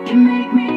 You make me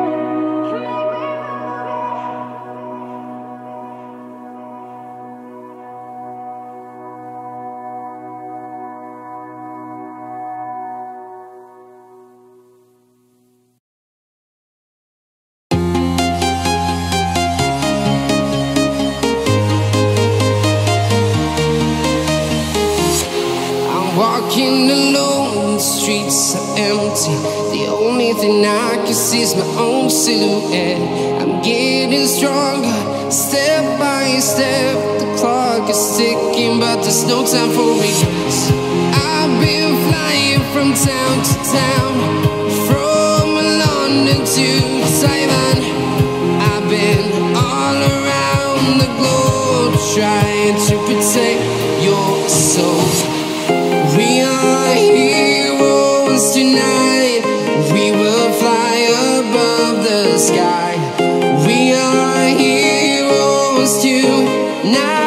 walking alone, the streets are empty. The only thing I can see is my own silhouette. I'm getting stronger, step by step. The clock is ticking, but there's no time for regrets. I've been flying from town to town, from London to Taiwan. I've been all around the globe, trying to protect your soul. We are heroes tonight. We will fly above the sky. We are heroes tonight.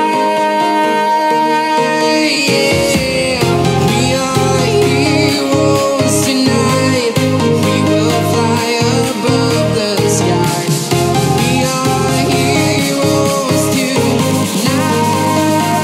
Yeah. We are heroes tonight. We will fly above the sky. We are heroes tonight.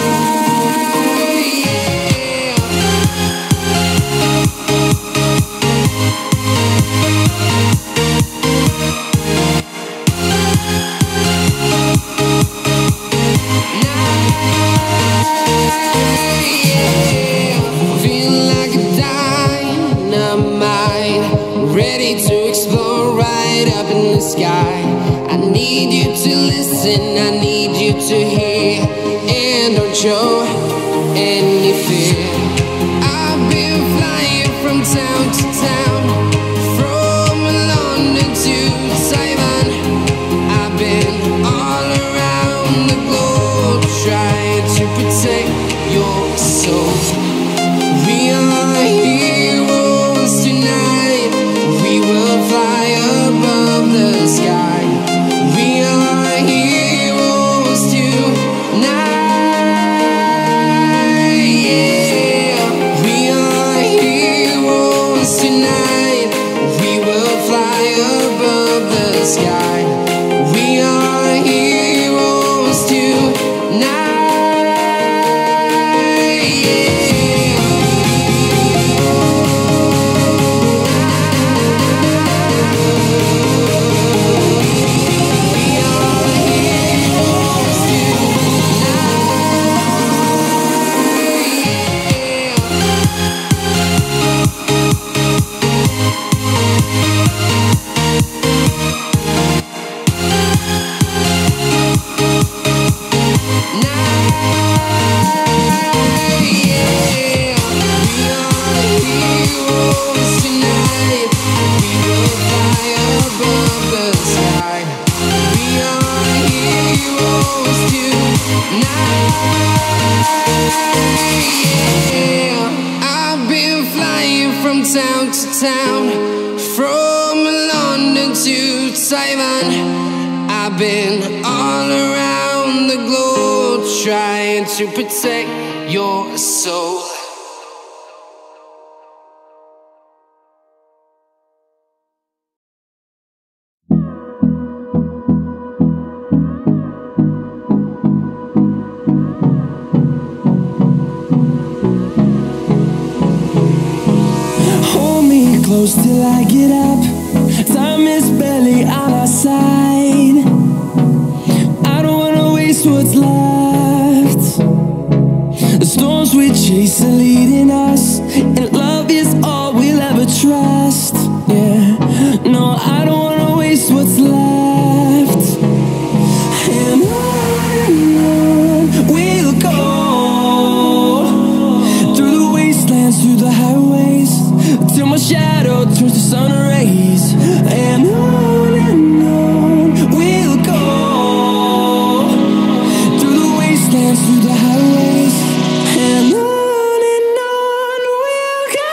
Ready to explore right up in the sky. I need you to listen, I need you to hear, and don't show any fear. I've been flying from town to town, from London to Taiwan. I've been all around the globe, trying to protect your soul. We are heroes tonight. We will fly above the sky. We are heroes tonight. Yeah. We are heroes tonight. We will fly above the sky. We are heroes tonight. I've been flying from town to town, from London to Taiwan. I've been all around the globe, trying to protect your soul. Close till I get up. Time is barely on our side. I don't wanna waste what's left. The storms we chase are leading us, and love is all we'll ever trust. Yeah, no, I don't wanna waste what's left. And on we'll go, through the wastelands, through the highways, till my shadow turns to sun rays. And on we'll go, through the wastelands, through the highways. And on we'll go.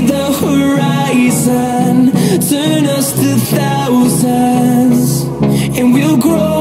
the horizon, turn us to thousands, and we'll grow